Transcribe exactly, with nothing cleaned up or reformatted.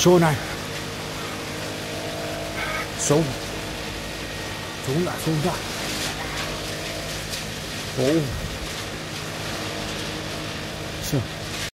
Xuống này. Xuống. Xuống đã, xuống đã. Ồ. Sao?